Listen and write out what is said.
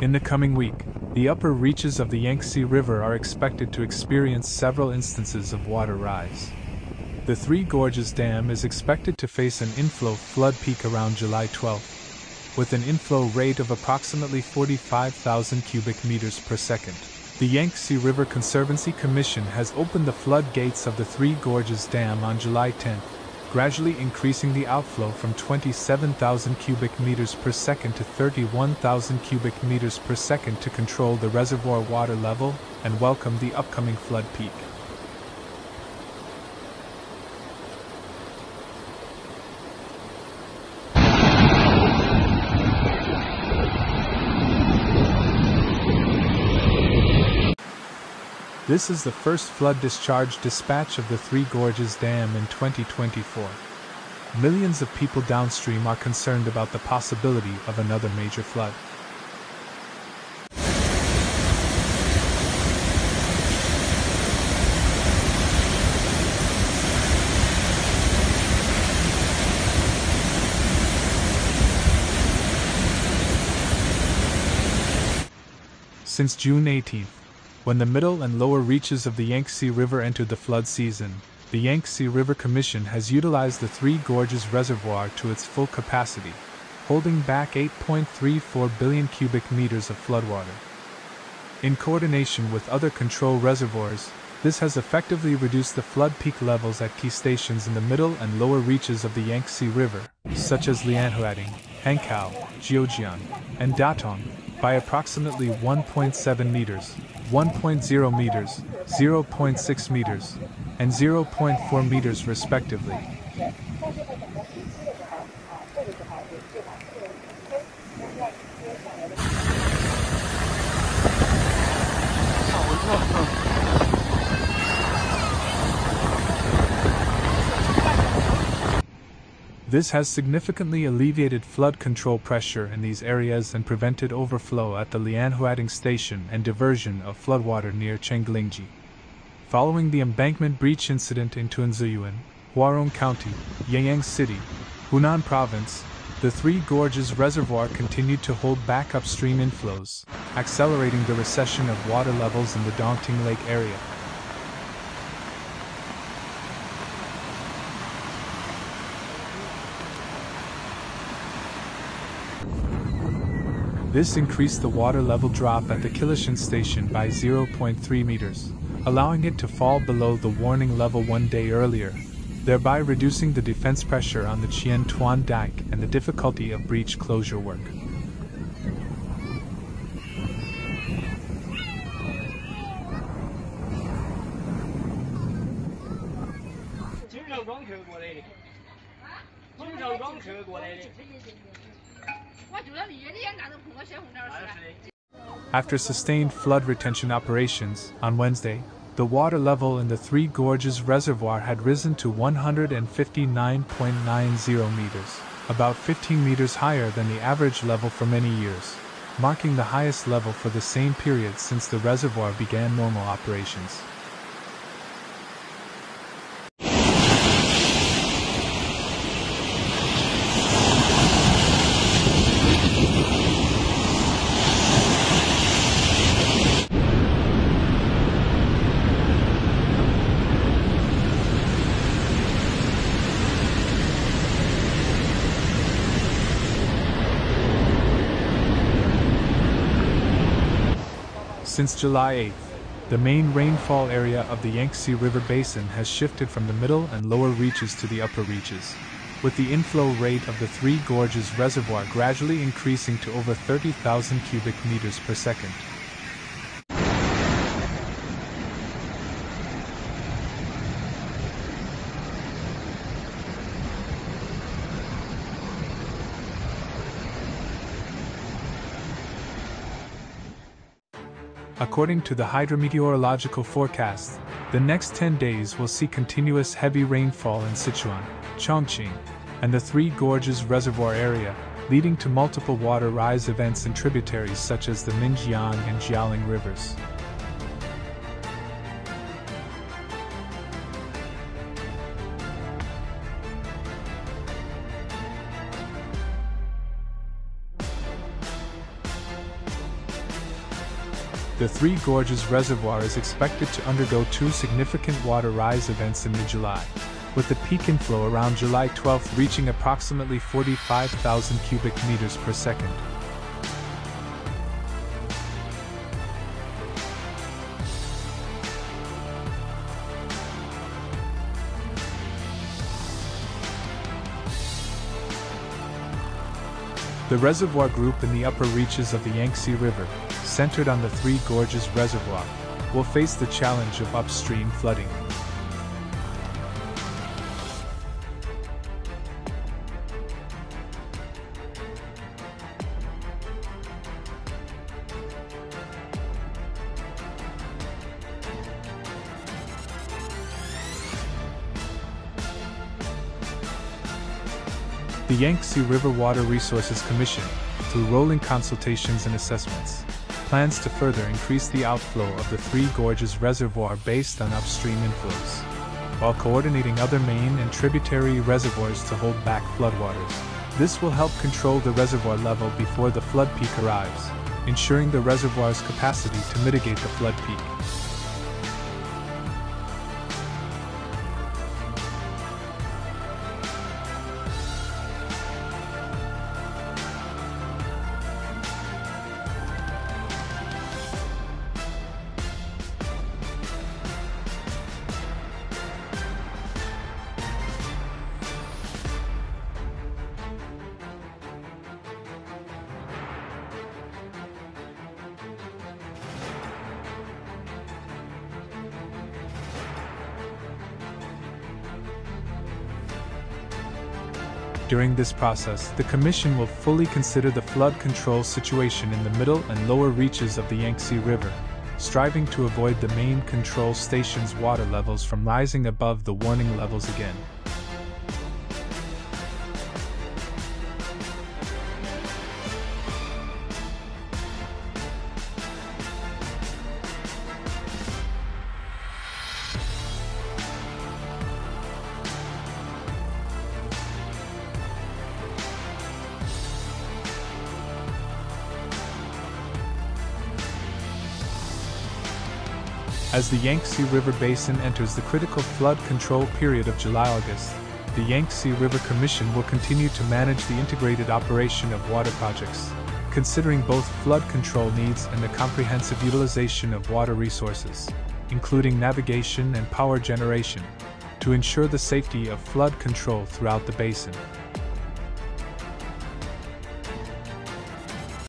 In the coming week, the upper reaches of the Yangtze River are expected to experience several instances of water rise. The Three Gorges Dam is expected to face an inflow flood peak around July 12, with an inflow rate of approximately 45,000 cubic meters per second. The Yangtze River Conservancy Commission has opened the floodgates of the Three Gorges Dam on July 10, gradually increasing the outflow from 27,000 cubic meters per second to 31,000 cubic meters per second to control the reservoir water level and welcome the upcoming flood peak. This is the first flood discharge dispatch of the Three Gorges Dam in 2024. Millions of people downstream are concerned about the possibility of another major flood. Since June 18th, when the middle and lower reaches of the Yangtze River entered the flood season, the Yangtze River Commission has utilized the Three Gorges Reservoir to its full capacity, holding back 8.34 billion cubic meters of floodwater. In coordination with other control reservoirs, this has effectively reduced the flood peak levels at key stations in the middle and lower reaches of the Yangtze River, such as Lianhuating, Hankow, Jiujiang, and Datong, by approximately 1.7 meters, 1.0 meters, 0.6 meters, and 0.4 meters respectively. This has significantly alleviated flood control pressure in these areas and prevented overflow at the Lianhuating station and diversion of floodwater near Chenglingji. Following the embankment breach incident in Tunziyuan, Huarong County, Yanyang City, Hunan Province, the Three Gorges Reservoir continued to hold back upstream inflows, accelerating the recession of water levels in the Dongting Lake area. This increased the water level drop at the Kilishan station by 0.3 meters, allowing it to fall below the warning level 1 day earlier, thereby reducing the defense pressure on the Chien Tuan Dike and the difficulty of breach closure work. After sustained flood retention operations, on Wednesday, the water level in the Three Gorges Reservoir had risen to 159.90 meters, about 15 meters higher than the average level for many years, marking the highest level for the same period since the reservoir began normal operations. Since July 8th, the main rainfall area of the Yangtze River Basin has shifted from the middle and lower reaches to the upper reaches, with the inflow rate of the Three Gorges Reservoir gradually increasing to over 30,000 cubic meters per second. According to the hydrometeorological forecast, the next 10 days will see continuous heavy rainfall in Sichuan, Chongqing, and the Three Gorges Reservoir area, leading to multiple water rise events in tributaries such as the Minjiang and Jialing rivers. The Three Gorges Reservoir is expected to undergo 2 significant water rise events in mid-July, with the peak inflow around July 12 reaching approximately 45,000 cubic meters per second. The reservoir group in the upper reaches of the Yangtze River, centered on the Three Gorges Reservoir, will face the challenge of upstream flooding. The Yangtze River Water Resources Commission, through rolling consultations and assessments, plans to further increase the outflow of the Three Gorges Reservoir based on upstream inflows, while coordinating other main and tributary reservoirs to hold back floodwaters. This will help control the reservoir level before the flood peak arrives, ensuring the reservoir's capacity to mitigate the flood peak. During this process, the Commission will fully consider the flood control situation in the middle and lower reaches of the Yangtze River, striving to avoid the main control station's water levels from rising above the warning levels again. As the Yangtze River Basin enters the critical flood control period of July-August, the Yangtze River Commission will continue to manage the integrated operation of water projects, considering both flood control needs and the comprehensive utilization of water resources, including navigation and power generation, to ensure the safety of flood control throughout the basin.